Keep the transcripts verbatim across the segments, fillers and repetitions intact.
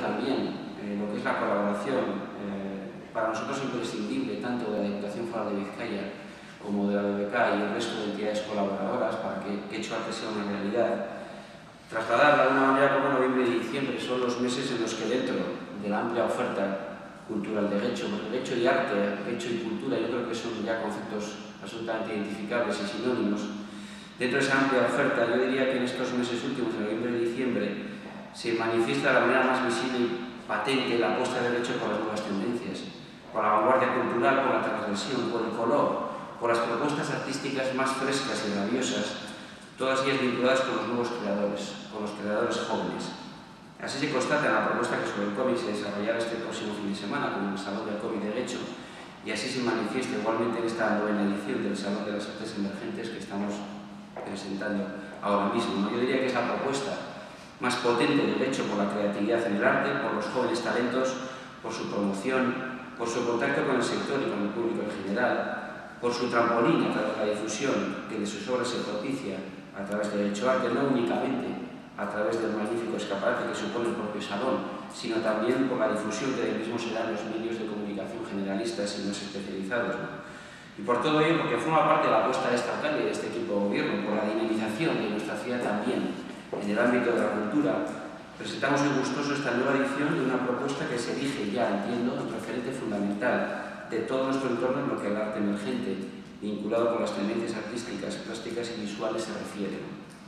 también eh, lo que es la colaboración, eh, para nosotros imprescindible, tanto de la Diputación Foral de Vizcaya como de la B B K y el resto de entidades colaboradoras, para que Hecho Arte sea una realidad. Trasladar de alguna manera como noviembre y diciembre son los meses en los que dentro de la amplia oferta cultural de Getxo, porque Getxo y arte, Getxo y cultura, yo creo que son ya conceptos absolutamente identificables y sinónimos. Dentro de esa amplia oferta, yo diría que en estos meses últimos, de noviembre y diciembre, se manifiesta de la manera más visible y patente la apuesta de Getxo por las nuevas tendencias, por la vanguardia cultural, por la transgresión, por el color, por las propuestas artísticas más frescas y rabiosas, todas ellas vinculadas con los nuevos creadores, con los creadores jóvenes. Así se constata en la propuesta que sobre el cómic se desarrollará este próximo fin de semana con el Salón del Cómic de Getxo, y así se manifiesta igualmente en esta novena edición del Salón de las Artes Emergentes que estamos presentando ahora mismo, ¿no? Yo diría que es la propuesta más potente de Getxo por la creatividad en el arte, por los jóvenes talentos, por su promoción, por su contacto con el sector y con el público en general, por su trampolín a través de la difusión que de sus obras se propicia a través de Hecho Arte, no únicamente a través del magnífico escaparate que supone el propio salón, sino también por la difusión que del mismo se da en los medios de comunicación generalistas y más especializados, ¿no? Y por todo ello, porque forma parte de la apuesta estatal y de este equipo de gobierno, por la dinamización de nuestra ciudad también en el ámbito de la cultura, presentamos hoy gustoso esta nueva edición de una propuesta que se erige ya, entiendo, en referente fundamental de todo nuestro entorno en lo que al arte emergente, vinculado con las tendencias artísticas, plásticas y visuales se refiere.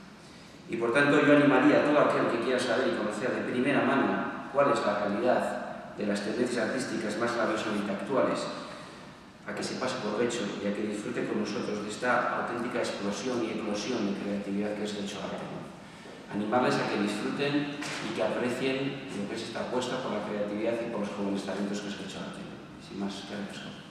Y por tanto yo animaría a todo aquel que quiera saber y conocer de primera mano cuál es la realidad de las tendencias artísticas más rabiosamente actuales, a que se pase por Getxo y a que disfrute con nosotros de esta auténtica explosión y eclosión de creatividad que es Getxo Arte, ¿no? Animarles a que disfruten y que aprecien lo que es esta apuesta por la creatividad y por los jóvenes talentos que es Getxo Arte, ¿no? Sin más, gracias.